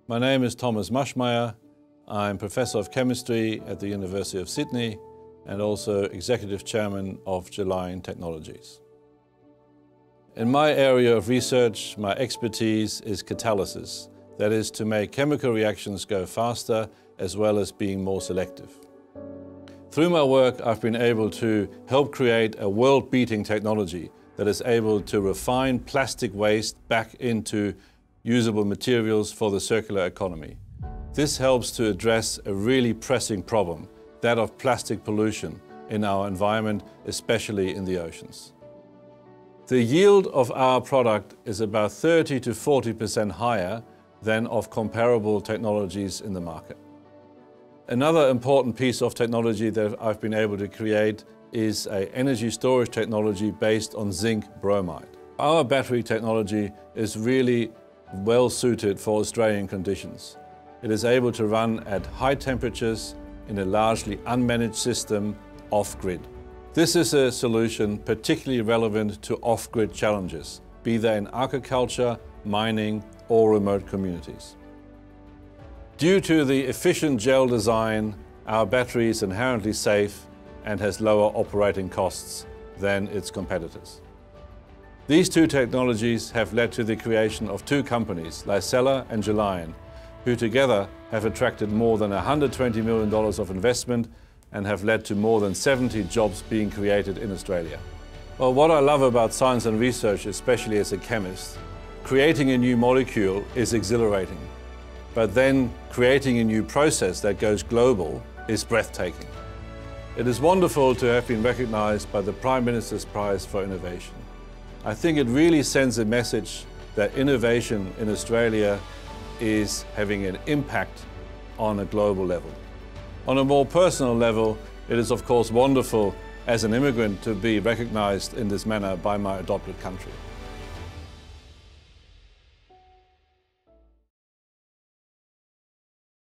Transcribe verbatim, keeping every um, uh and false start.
My name is Thomas Maschmeyer. I'm Professor of Chemistry at the University of Sydney and also Executive Chairman of Gelion Technologies. In my area of research, my expertise is catalysis, that is to make chemical reactions go faster as well as being more selective. Through my work, I've been able to help create a world-beating technology that is able to refine plastic waste back into usable materials for the circular economy. This helps to address a really pressing problem, that of plastic pollution in our environment, especially in the oceans. The yield of our product is about thirty to forty percent higher than of comparable technologies in the market. Another important piece of technology that I've been able to create is an energy storage technology based on zinc bromide. Our battery technology is really well suited for Australian conditions. It is able to run at high temperatures in a largely unmanaged system off-grid. This is a solution particularly relevant to off-grid challenges, be they in agriculture, mining or remote communities. Due to the efficient gel design, our battery is inherently safe and has lower operating costs than its competitors. These two technologies have led to the creation of two companies, Licella and Gelion, who together have attracted more than one hundred twenty million dollars of investment and have led to more than seventy jobs being created in Australia. Well, what I love about science and research, especially as a chemist, creating a new molecule is exhilarating. But then creating a new process that goes global is breathtaking. It is wonderful to have been recognized by the Prime Minister's Prize for Innovation. I think it really sends a message that innovation in Australia is having an impact on a global level. On a more personal level, it is of course wonderful as an immigrant to be recognized in this manner by my adopted country.